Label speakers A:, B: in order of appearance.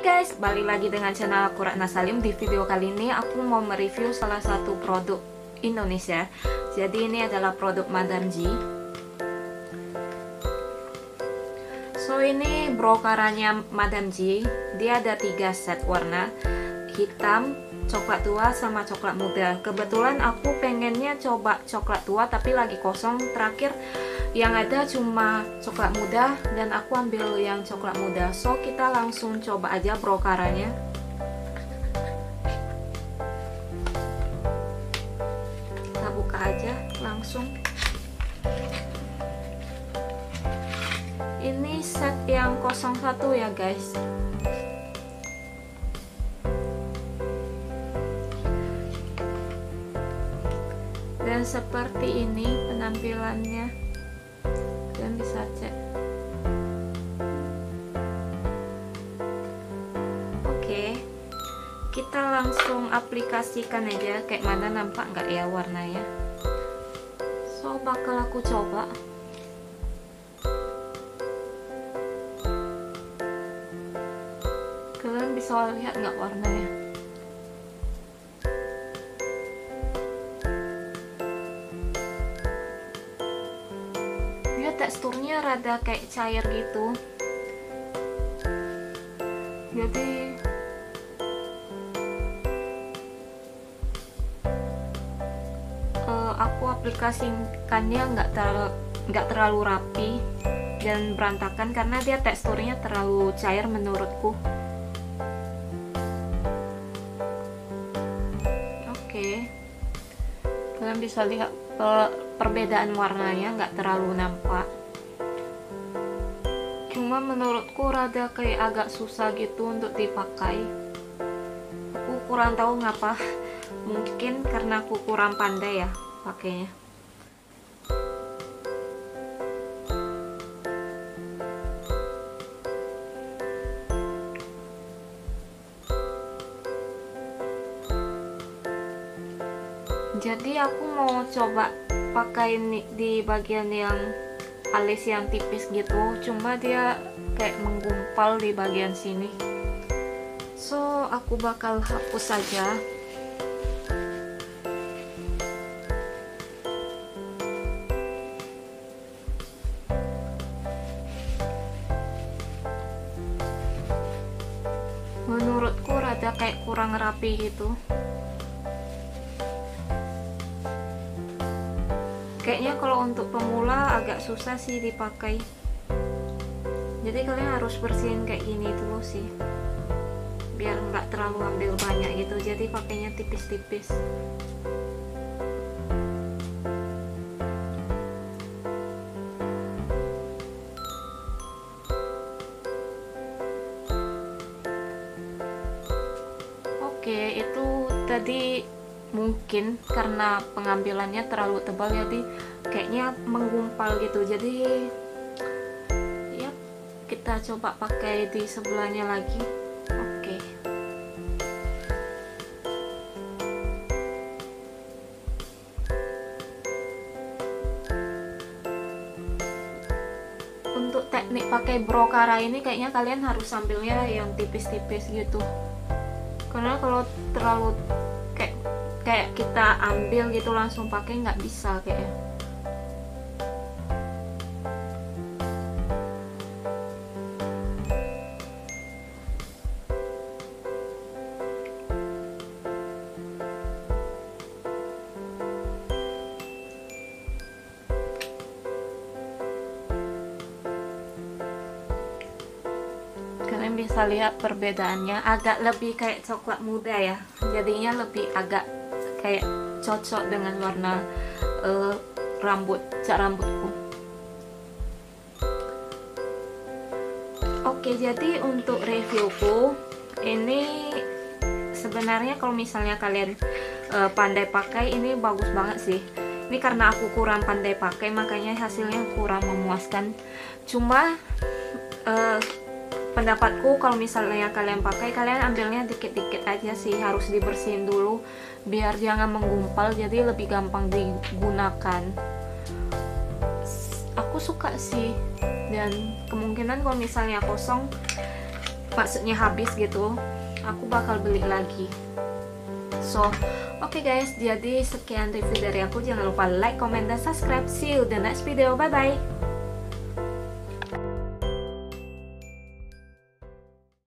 A: guys, balik lagi dengan channel aku Ratna Salim. Di video kali ini aku mau mereview salah satu produk Indonesia. Jadi ini adalah produk Madam G. So ini brokarannya Madam G. Dia ada 3 set warna, hitam, coklat tua, sama coklat muda. Kebetulan aku pengennya coba coklat tua tapi lagi kosong. Terakhir yang ada cuma coklat muda dan aku ambil yang coklat muda. So kita langsung coba aja brokarannya. Kita buka aja langsung. Ini set yang 01 ya guys. Dan seperti ini penampilannya. Kalian bisa cek. Oke, kita langsung aplikasikan aja. Kayak mana, nampak nggak ya warnanya? So bakal aku coba. Kalian bisa lihat nggak warnanya? Teksturnya rada kayak cair gitu, jadi aku aplikasikannya nggak terlalu rapi dan berantakan karena dia teksturnya terlalu cair menurutku. Oke, kalian bisa lihat perbedaan warnanya nggak terlalu nampak. Cuma menurutku rada kayak agak susah gitu untuk dipakai. Aku kurang tahu ngapa. Mungkin karena aku kurang pandai ya pakainya. Jadi aku mau coba pakai di bagian yang alis yang tipis gitu, cuma dia kayak menggumpal di bagian sini. So aku bakal hapus saja. Menurutku rada kayak kurang rapi gitu. Kayaknya kalau untuk pemula agak susah sih dipakai. Jadi kalian harus bersihin kayak gini dulu sih, biar nggak terlalu ambil banyak gitu. Jadi pakainya tipis-tipis. Oke, itu tadi mungkin karena pengambilannya terlalu tebal jadi kayaknya menggumpal gitu. Jadi ya kita coba pakai di sebelahnya lagi. Oke, untuk teknik pakai brokara ini kayaknya kalian harus ambilnya yang tipis-tipis gitu, karena kalau terlalu kayak kita ambil gitu langsung pakai nggak bisa kayaknya. Kalian bisa lihat perbedaannya, agak lebih kayak coklat muda ya, jadinya lebih agak kayak cocok dengan warna cat rambutku. Oke, jadi untuk reviewku ini sebenarnya kalau misalnya kalian pandai pakai ini bagus banget sih. Ini karena aku kurang pandai pakai makanya hasilnya kurang memuaskan. Cuma pendapatku kalau misalnya kalian pakai, kalian ambilnya dikit-dikit aja sih, harus dibersihin dulu biar jangan menggumpal, jadi lebih gampang digunakan. Aku suka sih, dan kemungkinan kalau misalnya kosong maksudnya habis gitu, aku bakal beli lagi. So, oke guys, jadi sekian review dari aku. Jangan lupa like, comment, dan subscribe. See you the next video. Bye bye.